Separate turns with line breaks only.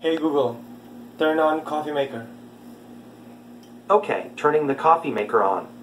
Hey Google, turn on coffee maker.
Okay, turning the coffee maker on.